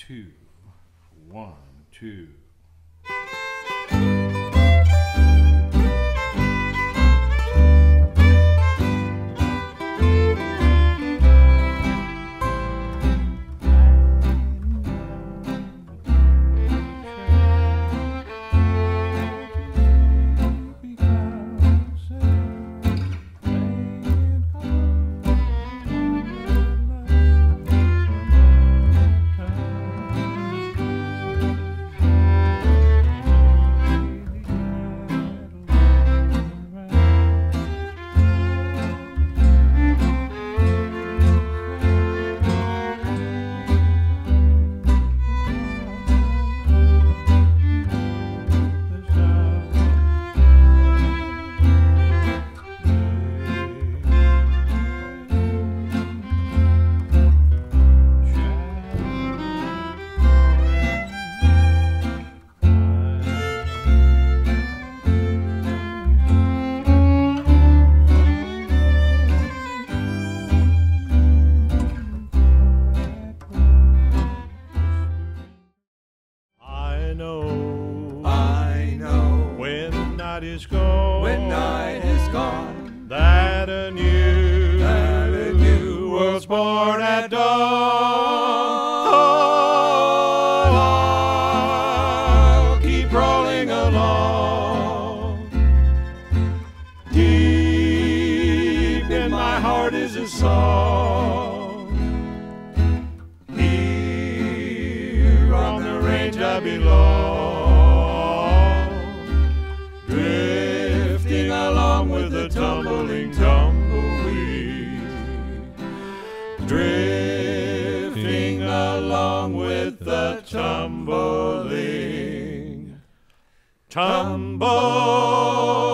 2, 1, 2. I know When the night is gone, that a new world's born at dawn. Oh, I'll keep rolling along. Deep in my heart is a song. Here on the range I belong, drifting along with the tumbling tumbleweed, drifting along with the tumbling tumbleweed.